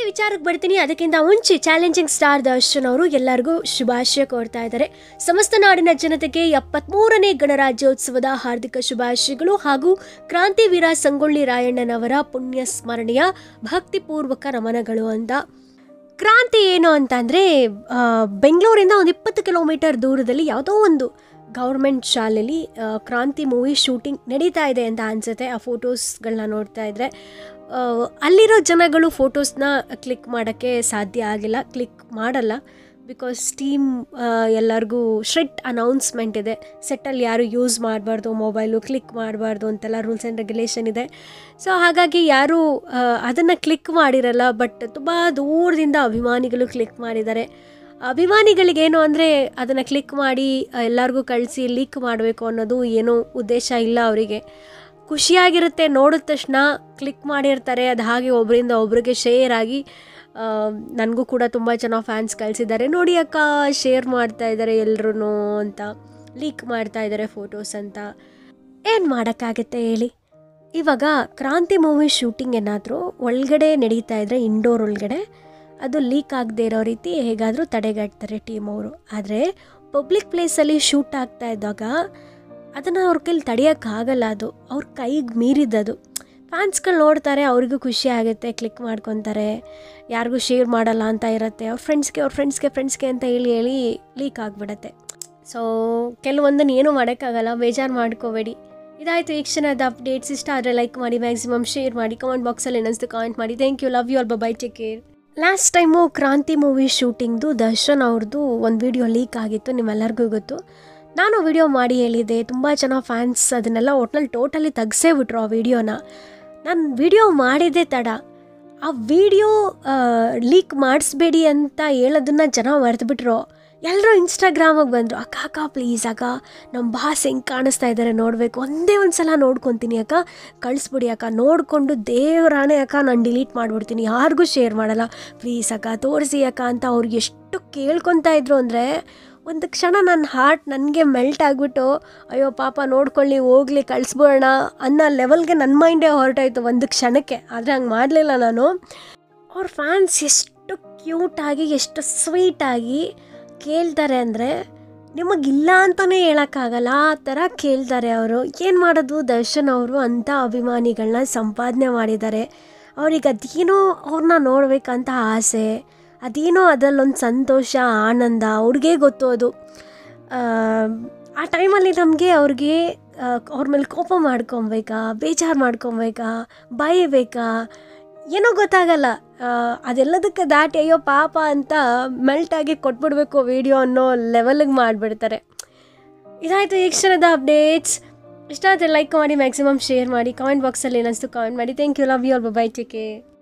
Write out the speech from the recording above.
ವಿಚಾರಕ್ಕೆ ಬರ್ತೀನಿ. ಅದಕ್ಕಿಂತ ಮುಂಚೆ ಚಾಲೆಂಜಿಂಗ್ ಸ್ಟಾರ್ ದರ್ಶನ್ ಅವರು ಎಲ್ಲರಿಗೂ ಶುಭಾಶಯ ಕೋರ್ತಾ ಇದ್ದಾರೆ. ಸಮಸ್ತ ನಾಡಿನ ಜನತೆಗೆ 73ನೇ ಗಣರಾಜ್ಯೋತ್ಸವದ ಹಾರ್ದಿಕ ಶುಭಾಶಯಗಳು ಹಾಗೂ ಕ್ರಾಂತಿವೀರ ಸಂಗೊಳ್ಳಿ ರಾಯಣ್ಣನವರ ಪುಣ್ಯ ಸ್ಮರಣೆಯ ಭಕ್ತಿಪೂರ್ವಕ ನಮನಗಳು ಅಂತ. ಕ್ರಾಂತಿ ಏನು ಅಂತಂದರೆ, ಬೆಂಗಳೂರಿಂದ ಒಂದು 20 ಕಿಲೋಮೀಟರ್ ದೂರದಲ್ಲಿ ಯಾವುದೋ ಒಂದು ಗೌರ್ಮೆಂಟ್ ಶಾಲೆಯಲ್ಲಿ ಕ್ರಾಂತಿ ಮೂವಿ ಶೂಟಿಂಗ್ ನಡೀತಾ ಇದೆ ಅಂತ ಅನಿಸುತ್ತೆ. ಆ ಫೋಟೋಸ್ಗಳನ್ನ ನೋಡ್ತಾ ಇದ್ದರೆ ಅಲ್ಲಿರೋ ಜನಗಳು ಫೋಟೋಸ್ನ ಕ್ಲಿಕ್ ಮಾಡೋಕ್ಕೆ ಸಾಧ್ಯ ಆಗಿಲ್ಲ, ಕ್ಲಿಕ್ ಮಾಡಲ್ಲ. ಬಿಕಾಸ್ ಟೀಮ್ ಎಲ್ಲರಿಗೂ ಸ್ಟ್ರಿಕ್ಟ್ ಅನೌನ್ಸ್ಮೆಂಟ್ ಇದೆ, ಸೆಟ್ಟಲ್ಲಿ ಯಾರು ಯೂಸ್ ಮಾಡಬಾರ್ದು, ಮೊಬೈಲು ಕ್ಲಿಕ್ ಮಾಡಬಾರ್ದು ಅಂತೆಲ್ಲ ರೂಲ್ಸ್ ಆ್ಯಂಡ್ ರೆಗ್ಯುಲೇಷನ್ ಇದೆ. ಸೊ ಹಾಗಾಗಿ ಯಾರೂ ಅದನ್ನು ಕ್ಲಿಕ್ ಮಾಡಿರಲ್ಲ. ಬಟ್ ತುಂಬ ದೂರದಿಂದ ಅಭಿಮಾನಿಗಳು ಕ್ಲಿಕ್ ಮಾಡಿದ್ದಾರೆ. ಅಭಿಮಾನಿಗಳಿಗೇನು ಅಂದರೆ ಅದನ್ನು ಕ್ಲಿಕ್ ಮಾಡಿ ಎಲ್ಲರಿಗೂ ಕಳಿಸಿ ಲೀಕ್ ಮಾಡಬೇಕು ಅನ್ನೋದು ಏನೂ ಉದ್ದೇಶ ಇಲ್ಲ ಅವರಿಗೆ. ಖುಷಿಯಾಗಿರುತ್ತೆ, ನೋಡಿದ ತಕ್ಷಣ ಕ್ಲಿಕ್ ಮಾಡಿರ್ತಾರೆ, ಅದು ಹಾಗೆ ಒಬ್ಬರಿಂದ ಒಬ್ರಿಗೆ ಶೇರ್ ಆಗಿ ನನಗೂ ಕೂಡ ತುಂಬ ಜನ ಫ್ಯಾನ್ಸ್ ಕಳಿಸಿದ್ದಾರೆ, ನೋಡಿ ಅಕ್ಕ ಶೇರ್ ಮಾಡ್ತಾ ಇದ್ದಾರೆ ಎಲ್ಲರೂ ಅಂತ, ಲೀಕ್ ಮಾಡ್ತಾ ಇದ್ದಾರೆ ಫೋಟೋಸ್ ಅಂತ. ಏನು ಮಾಡೋಕ್ಕಾಗುತ್ತೆ ಹೇಳಿ. ಇವಾಗ ಕ್ರಾಂತಿ ಮೂವಿ ಶೂಟಿಂಗ್ ಏನಾದರೂ ಒಳಗಡೆ ನಡೀತಾ ಇದ್ದರೆ, ಇಂಡೋರ್ ಒಳಗಡೆ, ಅದು ಲೀಕ್ ಆಗದೆ ಇರೋ ರೀತಿ ಹೇಗಾದರೂ ತಡೆಗಟ್ತಾರೆ ಟೀಮ್ ಅವರು. ಆದರೆ ಪಬ್ಲಿಕ್ ಪ್ಲೇಸಲ್ಲಿ ಶೂಟ್ ಆಗ್ತಾ ಇದ್ದಾಗ ಅದನ್ನು ಅವ್ರ ಕೈಲಿ ತಡೆಯೋಕ್ಕಾಗಲ್ಲ, ಅದು ಅವ್ರ ಕೈಗೆ ಮೀರಿದ್ದದು. ಫ್ಯಾನ್ಸ್ಗಳು ನೋಡ್ತಾರೆ, ಅವ್ರಿಗೂ ಖುಷಿ ಆಗುತ್ತೆ, ಕ್ಲಿಕ್ ಮಾಡ್ಕೊತಾರೆ, ಯಾರಿಗೂ ಶೇರ್ ಮಾಡಲ್ಲ ಅಂತ ಇರುತ್ತೆ, ಅವ್ರ ಫ್ರೆಂಡ್ಸ್ಗೆ ಅಂತ ಹೇಳಿ ಲೀಕ್ ಆಗಿಬಿಡತ್ತೆ. ಸೊ ಕೆಲವೊಂದನ್ನು ಏನೂ ಮಾಡೋಕ್ಕಾಗಲ್ಲ, ಬೇಜಾರು ಮಾಡ್ಕೋಬೇಡಿ. ಇದಾಯಿತು ಈ ಕ್ಷಣದ ಅಪ್ಡೇಟ್ಸ್. ಇಷ್ಟ ಆದರೆ ಲೈಕ್ ಮಾಡಿ, ಮ್ಯಾಕ್ಸಿಮಮ್ ಶೇರ್ ಮಾಡಿ, ಕಮೆಂಟ್ ಬಾಕ್ಸಲ್ಲಿ ಏನಿಸ್ತು ಕಾಮೆಂಟ್ ಮಾಡಿ. Thank you, love you all, bye, take care. Last time Kranti movie ಶೂಟಿಂಗ್ದು ದರ್ಶನ್ ಅವ್ರದ್ದು ಒಂದು ವಿಡಿಯೋ ಲೀಕ್ ಆಗಿತ್ತು, ನಿಮ್ಮೆಲ್ಲರಿಗೂ ಗೊತ್ತು. ನಾನು ವಿಡಿಯೋ ಮಾಡಿ ಹೇಳಿದೆ, ತುಂಬ ಜನ ಫ್ಯಾನ್ಸ್ ಅದನ್ನೆಲ್ಲ ಒಟ್ನಲ್ಲಿ ಟೋಟಲಿ ತೆಗ್ಸೇ ಬಿಟ್ರು ಆ ವಿಡಿಯೋನ. ನಾನು ವಿಡಿಯೋ ಮಾಡಿದ್ದೆ ತಡ, ಆ ವಿಡಿಯೋ ಲೀಕ್ ಮಾಡಿಸ್ಬೇಡಿ ಅಂತ ಹೇಳೋದನ್ನು ಜನ ಮರೆತುಬಿಟ್ರು. ಎಲ್ಲರೂ ಇನ್ಸ್ಟಾಗ್ರಾಮಿಗೆ ಬಂದರು, ಅಕ್ಕ ಪ್ಲೀಸ್ ಅಕ್ಕ, ನಮ್ಮ ಬಾಸ್ ಹೆಂಗೆ ಕಾಣಿಸ್ತಾ ಇದ್ದಾರೆ ನೋಡಬೇಕು, ಒಂದೇ ಒಂದು ಸಲ ನೋಡ್ಕೊತೀನಿ ಅಕ್ಕ, ಕಳಿಸ್ಬಿಡಿ ಅಕ್ಕ, ನೋಡಿಕೊಂಡು ದೇವರಾಣೆ ಅಕ್ಕ ನಾನು ಡಿಲೀಟ್ ಮಾಡಿಬಿಡ್ತೀನಿ, ಯಾರಿಗೂ ಶೇರ್ ಮಾಡಲ್ಲ, ಪ್ಲೀಸ್ ಅಕ್ಕ ತೋರಿಸಿ ಅಕ್ಕ ಅಂತ ಅವ್ರಿಗೆ ಎಷ್ಟು ಕೇಳ್ಕೊತಾ ಇದ್ರು ಅಂದರೆ, ಒಂದು ಕ್ಷಣ ನನ್ನ ಹಾರ್ಟ್ ನನಗೆ ಮೆಲ್ಟ್ ಆಗಿಬಿಟ್ಟು, ಅಯ್ಯೋ ಪಾಪ ನೋಡ್ಕೊಳ್ಳಿ ಹೋಗಲಿ ಕಳಿಸ್ಬಿಡೋಣ ಅನ್ನೋ ಲೆವೆಲ್ಗೆ ನನ್ನ ಮೈಂಡೇ ಹೊರಟಾಯಿತು ಒಂದು ಕ್ಷಣಕ್ಕೆ. ಆದರೆ ಹಂಗೆ ಮಾಡಲಿಲ್ಲ ನಾನು. ಅವ್ರ ಫ್ಯಾನ್ಸ್ ಎಷ್ಟು ಕ್ಯೂಟಾಗಿ, ಎಷ್ಟು ಸ್ವೀಟಾಗಿ ಕೇಳ್ತಾರೆ ಅಂದರೆ ನಿಮಗಿಲ್ಲ ಅಂತಲೇ ಹೇಳೋಕ್ಕಾಗಲ್ಲ, ಆ ಥರ ಕೇಳ್ತಾರೆ ಅವರು. ಏನು ಮಾಡೋದು, ದರ್ಶನ್ ಅವರು ಅಂಥ ಅಭಿಮಾನಿಗಳನ್ನ ಸಂಪಾದನೆ ಮಾಡಿದ್ದಾರೆ. ಅವ್ರಿಗೆ ಅದೇನೋ ಅವ್ರನ್ನ ನೋಡಬೇಕಂತ ಆಸೆ, ಅದೇನೋ ಅದರಲ್ಲೊಂದು ಸಂತೋಷ, ಆನಂದ, ಅವ್ರಿಗೆ ಗೊತ್ತು ಅದು. ಆ ಟೈಮಲ್ಲಿ ನಮಗೆ ಅವ್ರ ಮೇಲೆ ಕೋಪ ಮಾಡ್ಕೊಬೇಕಾ, ಬೇಜಾರು ಮಾಡ್ಕೊಬೇಕಾ, ಬೈಬೇಕಾ, ಏನೋ ಗೊತ್ತಾಗಲ್ಲ. ಅದೆಲ್ಲದಕ್ಕೆ ದಾಟಿ ಅಯ್ಯೋ ಪಾಪ ಅಂತ ಮೆಲ್ಟಾಗಿ ಕೊಟ್ಬಿಡ್ಬೇಕು ವೀಡಿಯೋ ಅನ್ನೋ ಲೆವೆಲಿಗೆ ಮಾಡಿಬಿಡ್ತಾರೆ. ಇದಾಯಿತು ಈ ಕ್ಷಣದ ಅಪ್ಡೇಟ್ಸ್. ಇಷ್ಟ ಆದರೆ ಲೈಕ್ ಮಾಡಿ, ಮ್ಯಾಕ್ಸಿಮಮ್ ಶೇರ್ ಮಾಡಿ, ಕಾಮೆಂಟ್ ಬಾಕ್ಸಲ್ಲಿ ಏನಿಸ್ತು ಕಾಮೆಂಟ್ ಮಾಡಿ. Thank you, love you all, bye, take care.